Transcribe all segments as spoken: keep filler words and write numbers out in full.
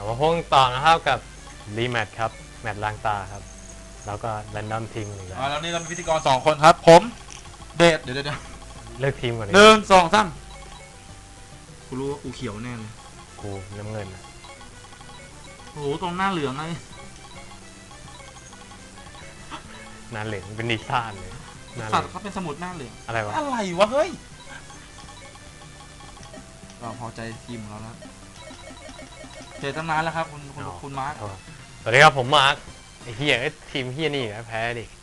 ลับมาพงต่อนะครับกับรีแมทครับแมตช์ล้างตาครับแล้วก็แรนดอมทีมหนึ่งแล้วแล้วนี่เรามีพิธีกรสองคนครับผมเดชเดี๋ยวเดี๋ยวเลือกทีมก่อนหนึ่งสองสามกูรู้ว่ากูเขียวแน่เลยกูน้ำเงินนะโอ้โหตรงหน้าเหลืองไงหน้าเหลืองเป็นนิซ่านเลยสัตว์เขาเป็นสมุดหน้าเหลืองอะไรวะอะไรวะเฮ้ยเราพอใจทีมเราแล้วเจอตั้งนานแล้วครับคุณคุณคุณมาร์คสวัสดีครับผมมาร์คไอ้เฮียทีมเฮียนี่นะแพ้ดิ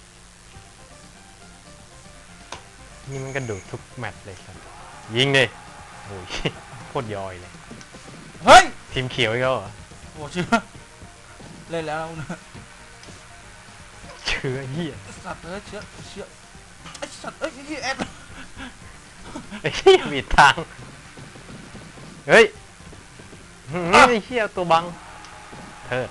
นี่มันกระโดดทุกแมตช์เลยครับยิงดิโอ้ยโคตรย่อยเลยเฮ้ยทีมเขียวอีกแล้วเหรอโอ้เชื่อเล่นแล้วนะเชื้อเฮียสัตว์เอ้ยเชื้อเชื้อไอสัตว์เอ้ยยี่แอดไอ้เฮียบิดทางเฮ้ยไอ้เฮียตัวบังเทิด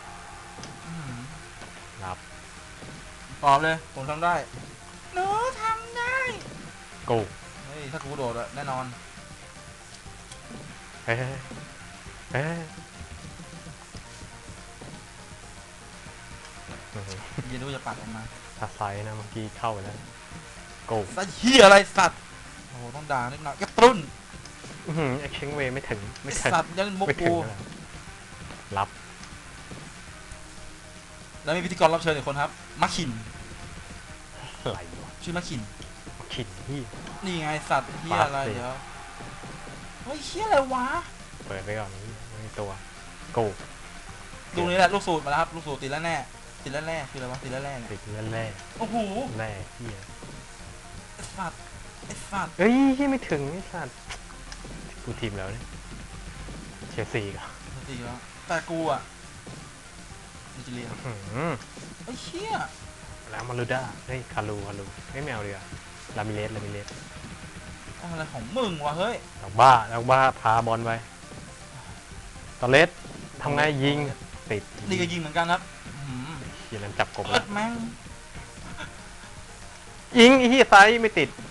รับตอบเลยผมทำได้หนูทำได้กูเฮ้ยถ้ากูโดดอะแน่นอนเฮ้ยเฮ้ยยันดูจะปัดออกมาถ้าไซนะเมื่อกี้เข้าไปแล้วกูสัตว์เหี้ยอะไรสัตว์โอ้โหต้องด่านิดหน่อยกระตุ้นอือเช็งเวไม่ถึงไม่ถึงสัตว์ยันมุกกูรับแล้วมีพิธีกรรับเชิญอีกคนครับมัคคินอะไรวะชื่อมัคคินมัคคินที่นี่ไงสัตว์เหี้ยอะไรเดี๋ยวเฮ้ยเหี้ยอะไรวะเปิดไปก่อนนี่ตัวกูดูนี่แหละลูกสูตรมาแล้วครับลูกสูตรติดแล้วแน่ติดแล้วแน่คืออะไรวะติดแล้วแน่ติดแล้วแน่โอ้โหแน่เหี้ยไอ้สัตว์ไอ้สัตว์เฮ้ยที่ไม่ถึงไอ้สัตว์กูทีมแล้วเนี่ยเชลซีก็เชลซีแล้วแต่กูอะนิจิเลียไอ้เหี้ยแล้วมาลูด้าเฮ้ยคารูคารูเฮ้ยแมวเดียวลามิเลสลามิเลสอะไรของมึงวะเฮ้ยดอกบ้าดอกบ้าพาบอลไปตอเลสทำไงยิงติดนี่ก็ยิงเหมือนกันครับยิงนั้นจับกบแล้วแม่งยิงไอ้ที่ไซส์ไม่ติด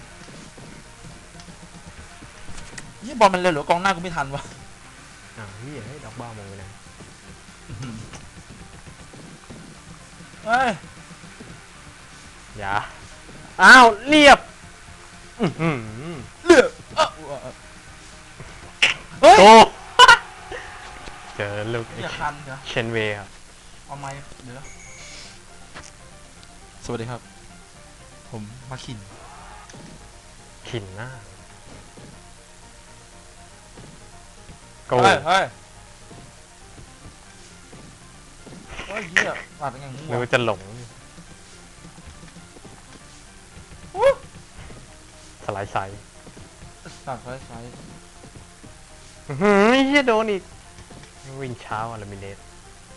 ยี่บอลมันเร็วหรือกองหน้ากูไม่ทันวะอ้าวนี่ให้ดอกบ้ามองไปไหนเฮ้ยอย่าอ้าวเรียบเรียบเฮ้ยเจอลูกเชนเวย์ครับเอาไม้เดี๋ยวสวัสดีครับผมมาขินขินหน้าเฮ้ยเฮ้ยเฮ้ยเหี้ยปาดเป็นไงมึงไม่รู้จะหลงสไลด์ไซด์ตัดสไลด์ไซด์หืมเหี้ยโดนอีกวิ่งเช้าอะลามิเลส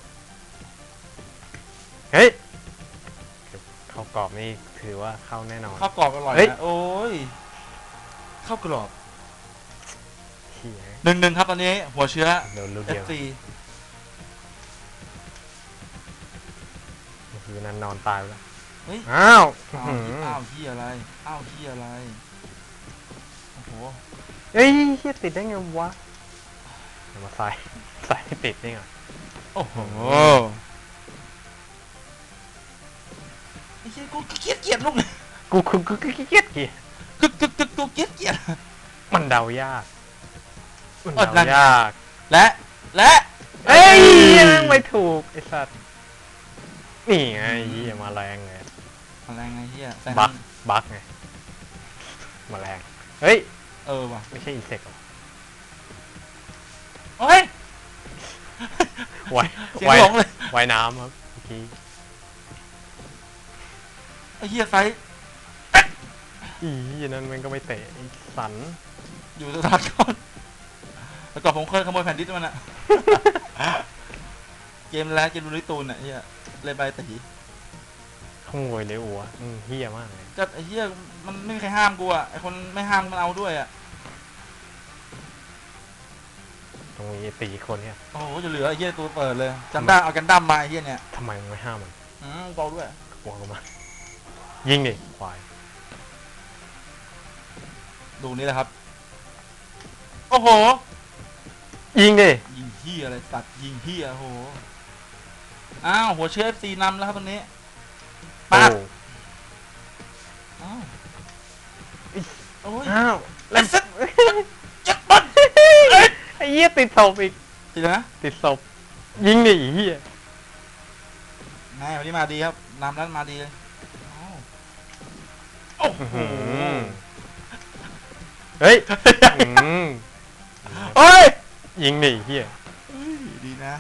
เฮ้ยเข้ากรอบนี่ถือว่าเข้าแน่นอนเข้ากรอบอร่อยนะโอ้ยเข้ากรอบหนึ่งหนึ่งครับตอนนี้หัวเชื้อเอฟซีคือนั้นนอนตายแล้วอ้าวอ้าวที่อะไรอ้าวที่อะไรโอ้โหเฮ้ยเฮียติดได้ไงวะมาใส่ใส่ติดนี่ไงโอ้โหไอ้เหี้ยกูเกลียดเกลียดลูกกูกูกูเกลียดเกลียดกูกูกูกูเกลียดเกลียดมันเดายากมันเดายากและและเอ้ยยังไม่ถูกไอ้สัตว์นี่ไงเหี้ยมาแรงไงมาแรงไงเหี้ยบักบักไงมาแรงเฮ้ยเออว่ะไม่ใช่อินเสกหรอโอ้ยไวไวไวน้ำครับเมื่อกี้ไอ้เหี้ยไซส์อีนั่นมันก็ไม่เตะสันอยู่สถานก่อนแล้วก็ผมเคยขโมยแผ่นดิสมันอะเกมแล้วเกมลูนิตูนอะเฮียเลยไปตีขโมยเลยอัวเฮียมากเลยก็ไอ้เฮียมันไม่มีใครห้ามกูอะไอคนไม่ห้ามมันเอาด้วยอะตรงนี้ตีคนเนี่ยโอ้โหจะเหลือไอ้เฮียตัวเปิดเลยกันด้าเอากันดั้มมาไอ้เฮียเนี่ยทำไมไม่ห้ามมันอืมเบาด้วยกลัวกูมายิงดิควายดูนี่แหละครับโอ้โหยิงดิยิงเฮียอะไรสัตว์ยิงเฮียโหอ้าวหัวเชื้อ เอฟ ซี นำแล้วครับตรงนี้โอ้ปัดอ้าวโอ้ยอ้าวเล่นสักยัดบอลไอ้เหี้ยติดศพอีกติดนะติดศพยิงดิไอ้เหี้ยนายวันนี้มาดีครับนำแล้วมาดีเลยอ้าวโอ้โหอื้อหือเฮ้ยอืมเฮ้ยยิงดิไอ้เหี้ยเฮ้ยดีนะ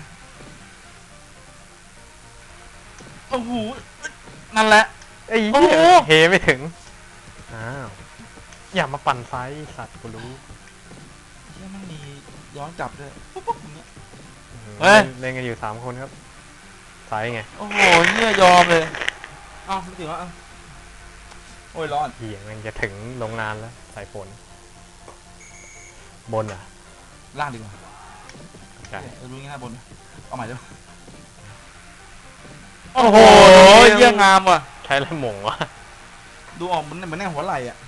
โอ้โหนั่นแหละไอ้โอ้เหี้ยโหเฮไม่ถึงอ้าวอย่ามาปั่นไฟสัตว์กูรู้เฮียมันมีย้อนกลับด้วยปุ๊บปุ๊บอย่างเงี้ย เฮ้เฮ้ยยเล่นกันอยู่สามคนครับสายไงโอ้โหเฮียยอมเลยเอ้าไม่ถึงแล้วเอ้าโอ้ยร้อนเหี้ยมันจะถึงโรงงานแล้วสายฝนบนอ่ะล่างดีกว่าใช่เออรู้งี้นะบนเอาใหม่ด้วยโอ้โหเยี่ยงามว่ะใช้แล้วหม่งวะดูออกเหมือนเหมือนแน่หัวไหล่อ่ะ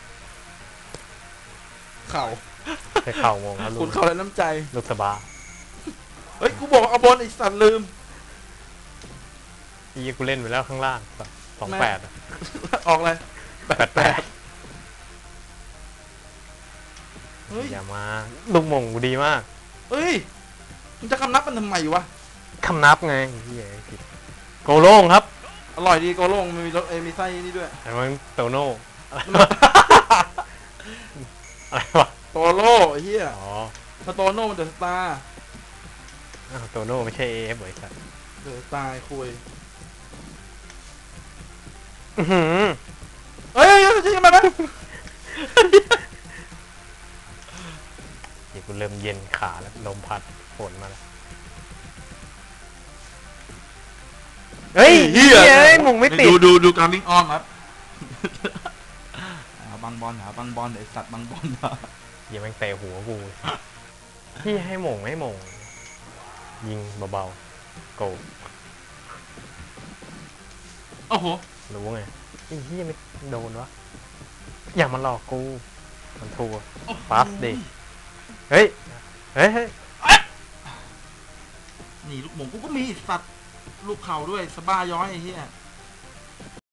เข่าใช้เข่าหม่งแล้วลูคุกณเข่าและน้ำใจลูกสะบาเฮ้ยกูบอกเอาบอลไอ้สัตว์ลืมอีกูเล่นไปแล้วข้างล่างสองแปดออกเลยแปดแปดเฮ้ยอย่ามาลูกหม่งกูดีมากเฮ้ยมึงจะคำนับมันทำไมวะคำนับไงเหี้ยผิดโกโล่งครับอร่อยดีโกโล่งมันมีรสเอยมีไส้นี่ด้วยแต่มันโตโน่อะไรวะโตโร่ไอ้เฮียอ๋อถ้าโตโน่มันเดอะสตาร์อ้าวโตโน่ไม่ใช่เอฟเหรอไอ้สัสเดอะสตาร์คุยอื้อหือเฮ้ยเฮ้ยใช่ไหมนะเดี๋ยวกูเริ่มเย็นขาแล้วลมพัดฝนมาแล้วเฮ้ยเฮียเฮ้ยหมุงไม่ติดดูดูดูการวิ่งอ้อมครับหาบังบอลหาบังบอลไอสัตว์บังบอลเหี้ยแม่งเตะหัวกูพี่ให้หม่งไม่หม่งยิงเบาๆโกโอ้โหรู้ไงไอ้เหี้ยไม่โดนวะอย่ามาหลอกกูมันทัวฟาสดิ เฮ้ย เฮ้ยเฮ้ยนี่ลูกหมงกูก็มีสัตว์ลูกเข่าด้วยสบ้าย้อยไอ้เหี้ย